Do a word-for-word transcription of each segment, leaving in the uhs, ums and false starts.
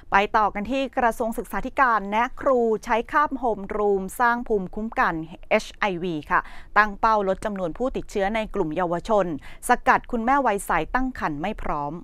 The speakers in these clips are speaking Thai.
ไปต่อกันที่กระทรวงศึกษาธิการแนะครูใช้คาบโฮมรูมสร้างภูมิคุ้มกัน เอช ไอ วี ค่ะตั้งเป้าลดจำนวนผู้ติดเชื้อในกลุ่มเยาวชนสกัดคุณแม่วัยใสตั้งครรภ์ไม่พร้อม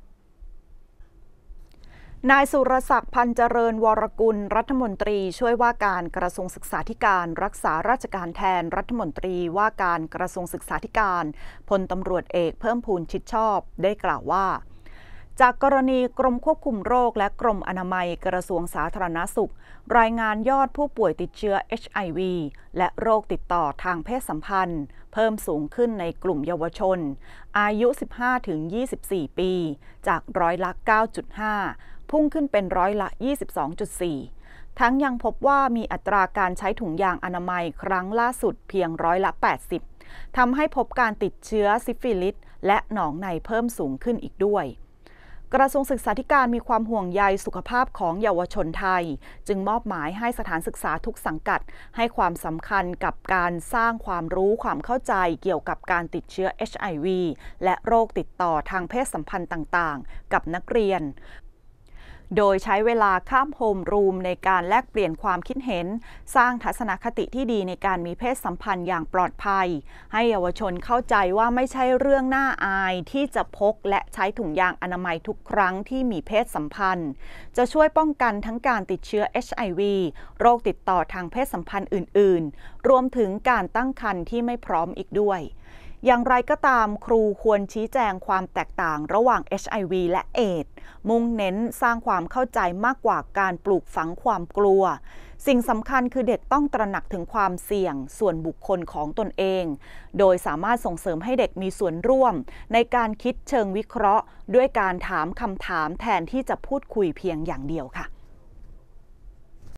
นายสุรศักดิ์พันเจริญวรกุลรัฐมนตรีช่วยว่าการกระทรวงศึกษาธิการรักษาราชการแทนรัฐมนตรีว่าการกระทรวงศึกษาธิการพลตำรวจเอกเพิ่มพูนชิดชอบได้กล่าวว่าจากกรณีกรมควบคุมโรคและกรมอนามัยกระทรวงสาธารณสุขรายงานยอดผู้ป่วยติดเชื้อ เอช ไอ วี และโรคติดต่อทางเพศสัมพันธ์เพิ่มสูงขึ้นในกลุ่มเยาวชนอายุ สิบห้าถึงยี่สิบสี่ ปีจากร้อยละ เก้าจุดห้า พุ่งขึ้นเป็นร้อยละ ยี่สิบสองจุดสี่ ทั้งยังพบว่ามีอัตราการใช้ถุงยางอนามัยครั้งล่าสุดเพียงร้อยละ แปดสิบ ทำให้พบการติดเชื้อซิฟิลิสและหนองในเพิ่มสูงขึ้นอีกด้วยกระทรวงศึกษาธิการมีความห่วงใยสุขภาพของเยาวชนไทยจึงมอบหมายให้สถานศึกษาทุกสังกัดให้ความสำคัญกับการสร้างความรู้ความเข้าใจเกี่ยวกับการติดเชื้อ เอช ไอ วี และโรคติดต่อทางเพศสัมพันธ์ต่างๆกับนักเรียนโดยใช้เวลาข้ามโฮมรูมในการแลกเปลี่ยนความคิดเห็นสร้างทัศนคติที่ดีในการมีเพศสัมพันธ์อย่างปลอดภัยให้เยาวชนเข้าใจว่าไม่ใช่เรื่องน่าอายที่จะพกและใช้ถุงยางอนามัยทุกครั้งที่มีเพศสัมพันธ์จะช่วยป้องกันทั้งการติดเชื้อ เอช ไอ วี โรคติดต่อทางเพศสัมพันธ์อื่นๆรวมถึงการตั้งครรภ์ที่ไม่พร้อมอีกด้วยอย่างไรก็ตามครูควรชี้แจงความแตกต่างระหว่าง เอช ไอ วี และเอดส์มุ่งเน้นสร้างความเข้าใจมากกว่าการปลูกฝังความกลัวสิ่งสำคัญคือเด็กต้องตระหนักถึงความเสี่ยงส่วนบุคคลของตนเองโดยสามารถส่งเสริมให้เด็กมีส่วนร่วมในการคิดเชิงวิเคราะห์ด้วยการถามคำถามแทนที่จะพูดคุยเพียงอย่างเดียวค่ะ